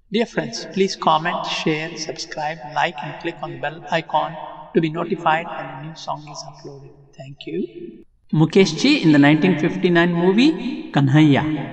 Dear friends, please comment, share, subscribe, like and click on the bell icon to be notified when a new song is uploaded. Thank you. Mukesh Ji in the 1959 movie Kanhaiya.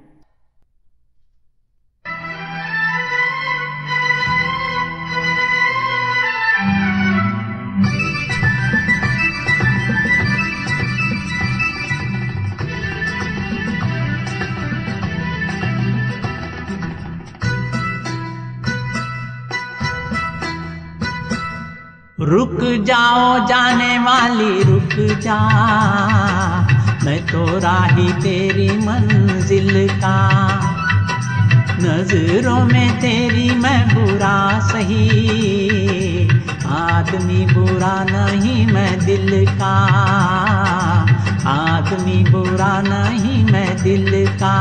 रुक जाओ जाने वाली रुक जा, मैं तो राही तेरी मंजिल का। नजरों में तेरी मैं बुरा सही, आदमी बुरा नहीं मैं दिल का। आदमी बुरा नहीं मैं दिल का।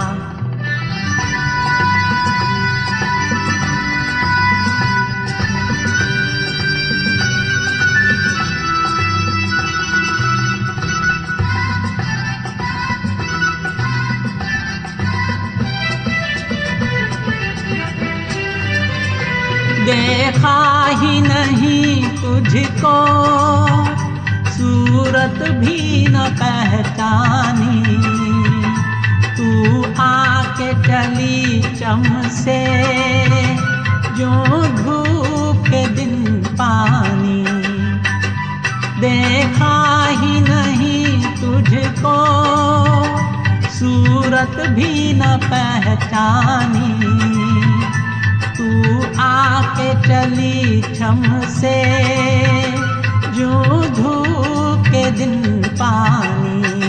देखा ही नहीं तुझको, सूरत भी न पहचानी। तू आके चली चम से, जो धूप के दिन पानी। देखा ही नहीं तुझको, सूरत भी न पहचानी। तू आके चली छम से, जो धूप के दिन पानी।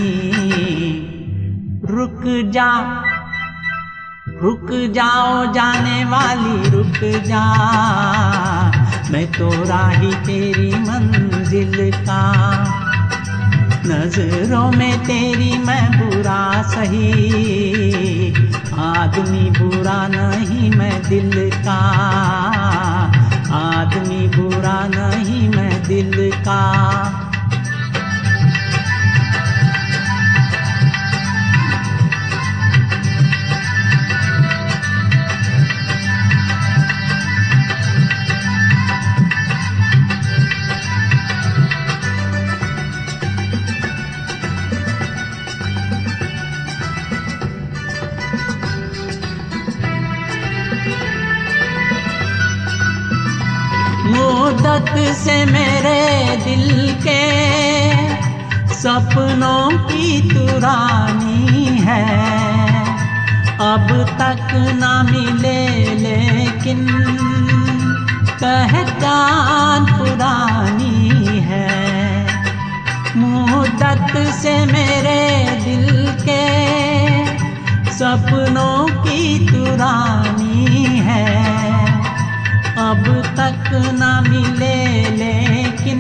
रुक जा, रुक जाओ जाने वाली रुक जा, मैं तो राही तेरी मंजिल का। नजरों में तेरी मैं बुरा सही, आदमी बुरा नहीं मैं दिल का। आदमी बुरा नहीं मैं दिल का। मुद्दत से मेरे दिल के सपनों की तू रानी है। अब तक ना मिले लेकिन पहचान पुरानी है। मुद्दत से मेरे दिल के सपनों की तू रानी है। अब तक ना मिले लेकिन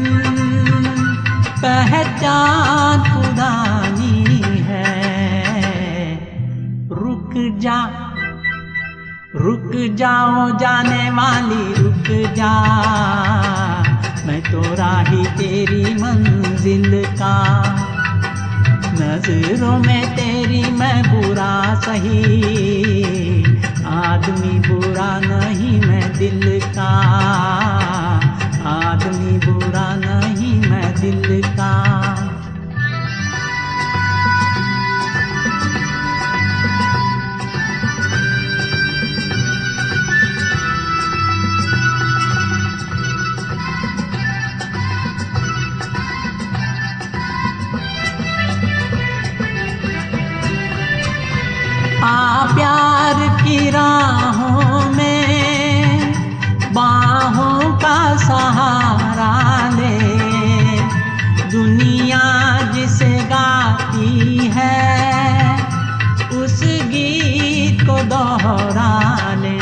पहचान पुरानी है। रुक जा, रुक जाओ जाने वाली रुक जा, मैं तो राही तेरी मंजिल का। नजरों में तेरी मैं बुरा सही, आदमी बुरा नहीं मैं दिल का। आदमी बुरा नहीं मैं दिल का। प्यार की राहों में बाहों का सहारा ले। दुनिया जिसे गाती है उस गीत को दोहरा ले।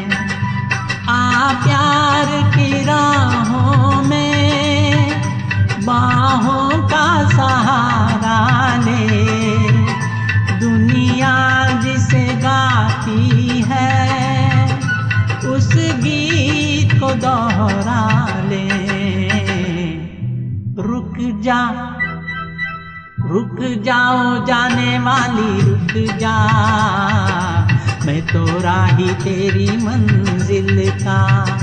प्यार की राहों में बाहों का सहारा ले। दुनिया जिसे गाती है उस गीत को दोहरा ले। रुक जा, रुक जाओ जाने वाली रुक जा, मैं तो राही तेरी मंजिल का।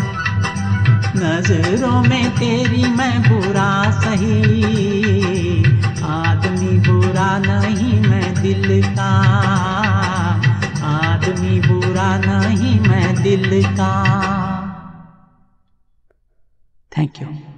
नजरों में तेरी मैं बुरा सही, आदमी बुरा नहीं मैं दिल का, आदमी बुरा नहीं मैं दिल का। Thank you.